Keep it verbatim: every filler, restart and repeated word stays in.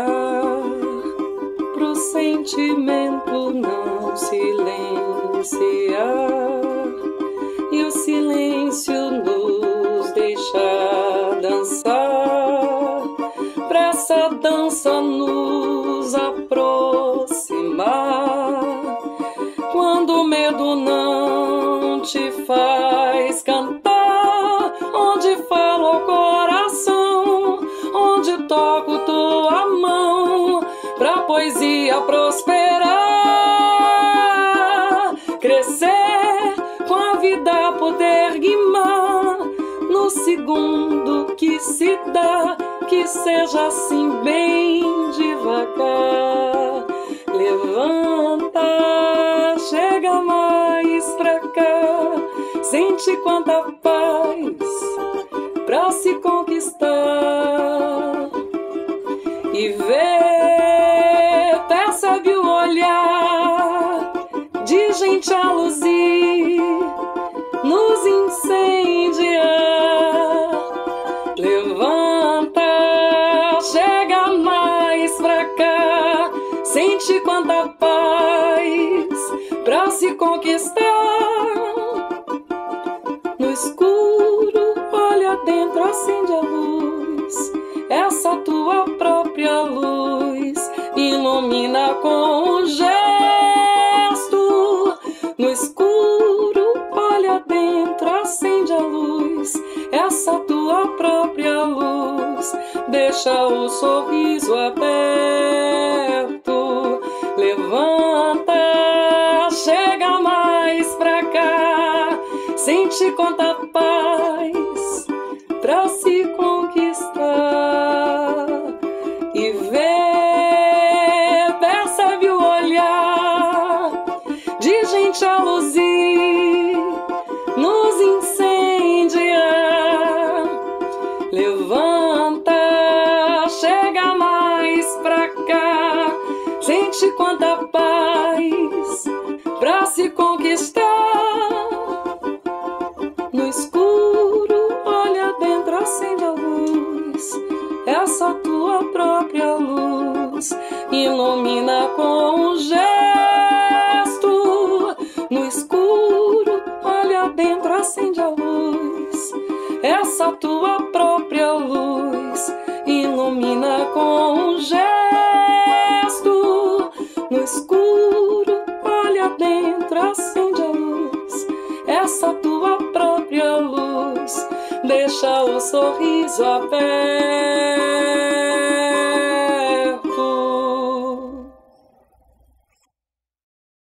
olhar pro sentimento não silenciar, e o silêncio nos deixa dançar, pra essa dança nos aproximar. Quando o medo não te faz cantar, onde falo ao coração, onde toco tua mão, pra poesia prosperar, crescer, com a vida poder guimar, no segundo que se dá, que seja assim bem devagar. Levanta, chega mais pra cá, sente quanta paz pra se conquistar. E vê, percebe o olhar de gente a luzir, nos incendiar. Levanta, chega mais pra cá, sente quanta paz pra se conquistar. No escuro, olha dentro, acende a luz, essa tua própria luz, ilumina com um gesto. No escuro, olha dentro, acende a luz, essa tua própria luz, deixa o sorriso aberto. Levanta, chega mais pra cá, sente quanta paz pra se conquistar. E vê, percebe o olhar de gente a luzir, nos incendiar. Levanta, chega mais pra cá, sente quanta paz pra se conquistar. No escuro, olha dentro, acende a luz, essa tua própria luz, ilumina com um gesto. No escuro, olha dentro, acende a luz, essa tua própria luz, ilumina com um gesto. No escuro, olha dentro, acende a luz, essa tua própria luz, deixa o sorriso aberto.